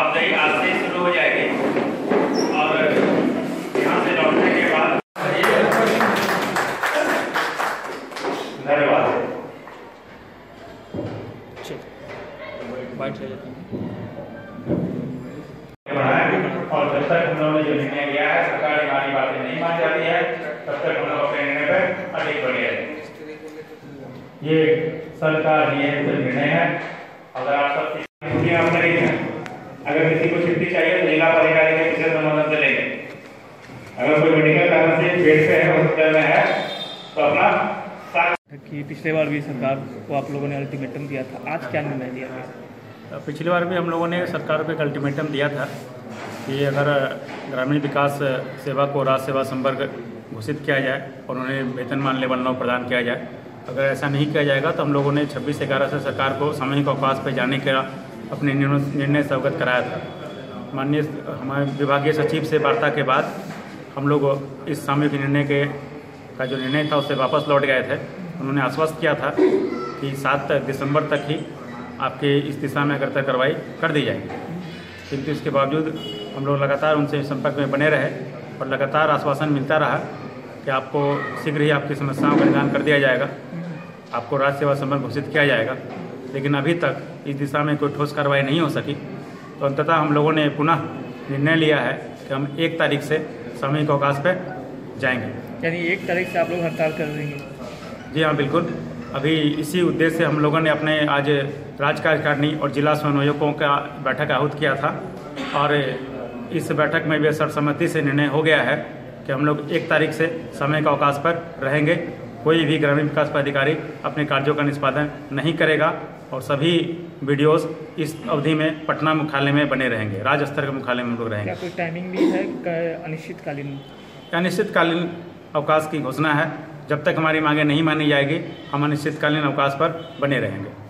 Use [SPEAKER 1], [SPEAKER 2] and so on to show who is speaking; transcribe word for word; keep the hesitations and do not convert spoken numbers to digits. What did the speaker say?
[SPEAKER 1] जवाबदेही आज से शुरू हो जाएगी और यहाँ से लौटने के बाद धन्यवाद। और जब तक हम लोगों ने जो निर्णय लिया है, सरकार हमारी बातें नहीं मान जाती है, तब तक हम लोग अपने निर्णय पर अधिक बढ़े हैं। ये सरकार नियमित निर्णय है। अगर आप सब छुट्टियां आप करेंगे, अगर किसी को छुट्टी चाहिए तो जिला अधिकारी के पिछले संबंध से लेंगे। अगर कोई मेडिकल कारण से बेड पे है, हॉस्पिटल में है, तो अपना
[SPEAKER 2] कि पिछले बार भी सरकार को आप लोगों ने अल्टीमेटम दिया था, आज क्या निर्णय लिया था?
[SPEAKER 3] पिछली बार भी हम लोगों ने सरकार को एक अल्टीमेटम दिया था कि अगर ग्रामीण विकास सेवा को राज्य सेवा संवर्ग घोषित किया जाए और उन्हें वेतनमान लेवल नौ प्रदान किया जाए। अगर ऐसा नहीं किया जाएगा तो हम लोगों ने छब्बीस ग्यारह से सरकार को सामूहिक अवकाश पर जाने का अपने निर्णय से अवगत कराया था। माननीय हमारे विभागीय सचिव से वार्ता के बाद हम लोग इस सामूहिक निर्णय के का जो निर्णय था उससे वापस लौट गए थे। उन्होंने आश्वस्त किया था कि सात दिसंबर तक ही आपके इस दिशा में अग्रता कार्रवाई कर दी जाएगी, किंतु इसके बावजूद हम लोग लगातार उनसे संपर्क में बने रहे और लगातार आश्वासन मिलता रहा कि आपको शीघ्र ही आपकी समस्याओं का निदान कर दिया जाएगा, आपको राज्य सेवा संवर्ग घोषित किया जाएगा। लेकिन अभी तक इस दिशा में कोई ठोस कार्रवाई नहीं हो सकी, तो अंततः हम लोगों ने पुनः निर्णय लिया है कि हम एक तारीख से सामूहिक अवकाश पर जाएंगे।
[SPEAKER 2] यानी एक तारीख से आप लोग हड़ताल कर देंगे?
[SPEAKER 3] जी हाँ, बिल्कुल। अभी इसी उद्देश्य से हम लोगों ने अपने आज राज्य कार्यकारिणी और जिला समन्वयकों का बैठक आहूत किया था और इस बैठक में भी सर्वसम्मति से निर्णय हो गया है कि हम लोग एक तारीख से समय का अवकाश पर रहेंगे। कोई भी ग्रामीण विकास पदाधिकारी अपने कार्यों का निष्पादन नहीं करेगा और सभी वीडियोस इस अवधि में पटना मुख्यालय में बने रहेंगे, राज्य स्तर के मुख्यालय में हम लोग रहेंगे।
[SPEAKER 2] क्या कोई टाइमिंग भी है? अनिश्चितकालीन
[SPEAKER 3] अनिश्चितकालीन अवकाश की घोषणा है। जब तक हमारी मांगें नहीं मानी जाएगी, हम अनिश्चितकालीन अवकाश पर बने रहेंगे।